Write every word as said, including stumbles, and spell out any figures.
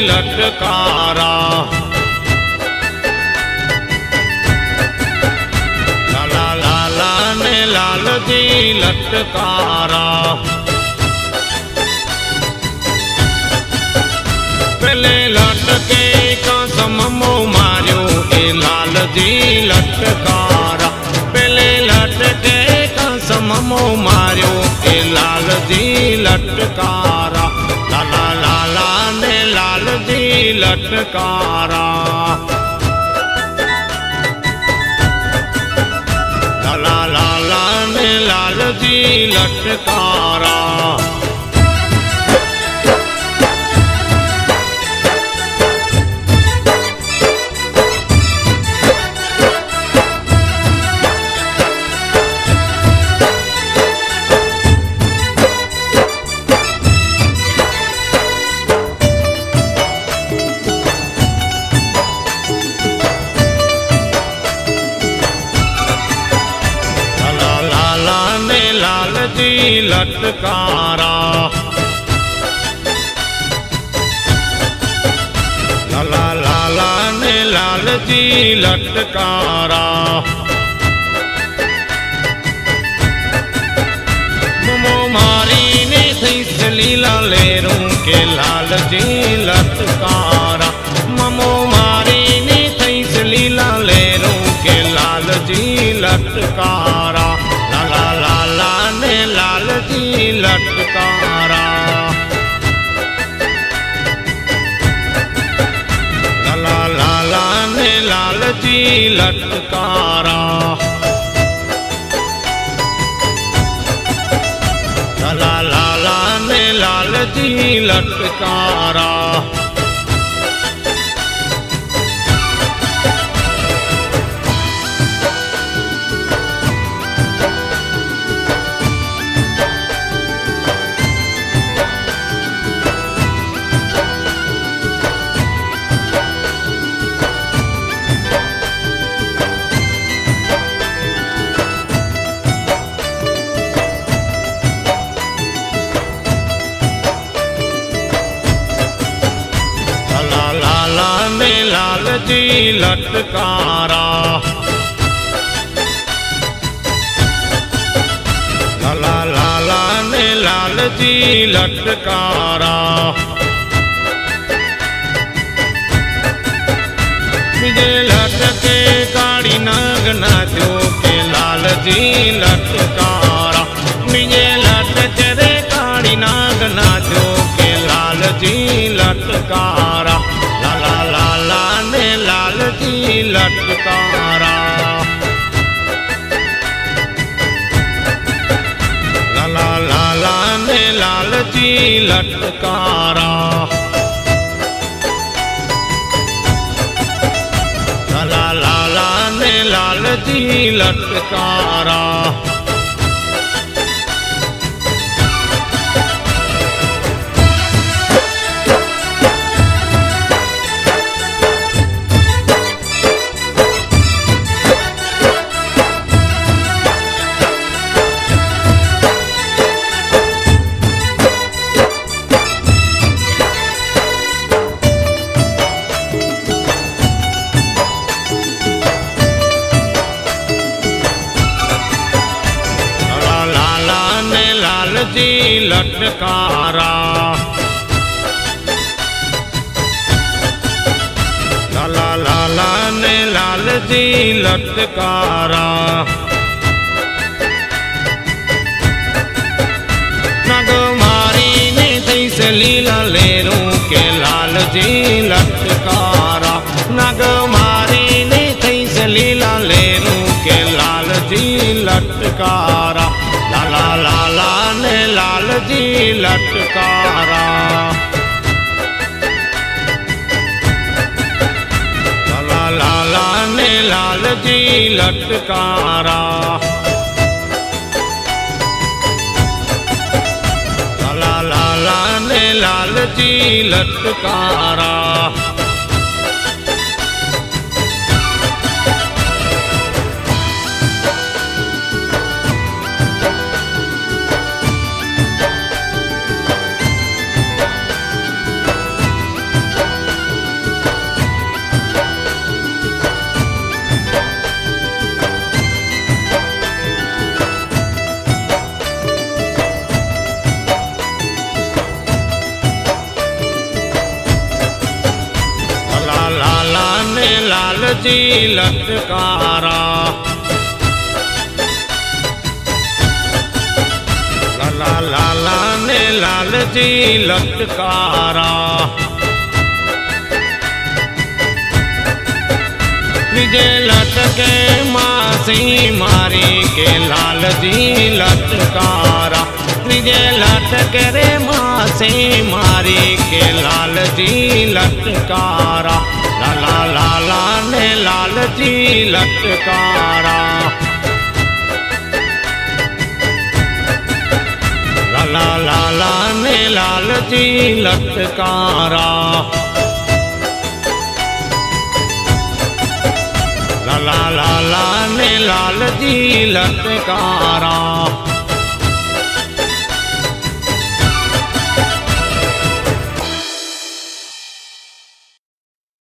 लटकारा। लाला लाला ने लाल जी लटकारा। पहले लटके कसम मुँह मारियो ए लाल जी लटकारा। पहले लटके कसम मुँह मारियो ए लाल जी लटकारा। लाला लाला ने लाल जी लटकारा। लाला लाला ने लाल जी लटकारा। लटकारा। लाला लाला ने लाल जी लटकारा। मुमो मारी ने थई सलीला लेरू के लाल जी लटकारा। ममो मारी ने थई सलीला लेरू के लाल जी लटकारा। लाला लाला ने लाल जी लटकारा। लाला लाला ने लाल जी लटकारा। लाला लाला ने लाल जी लटकारा। लाल जी लटकारा। लाला लाला ने लाल जी लटकारा। मुझे लटके काड़ी नाग नाचो के लाल जी लटकारा। मुझे लटके रे काड़ी नाग नाचो के लाल जी लटकारा। लाला लाला ने लाल जी लटकारा। लाला लाला ने लाल जी लटकारा। लाला लाला ने लाल जी लटकारा। जी लटकारा। लाला लाला ने लाल जी लटकारा। नागमारी ने थई सलीला लेरू के लाल जी लटकारा। नागमारी ने थई सलीला लेरू के लाल जी लटकारा। लाला लाला ने लाल जी लटकारा। लाला लाला ने लाल जी लटकारा। लाला लाला ने लाल जी लटकारा। जी लटकारा। लाला लाला ने लाल जी लटकारा। त्रिजे लटके मासी मारी के लाल जी लटकारा। त्रिजे लटके रे मासी मारी के लाल जी लटकारा। लाला लाला ने लाल जी लटकारा। लाला लाला ने लाल जी लटकारा। लाला लाला ने लाल जी लटकारा।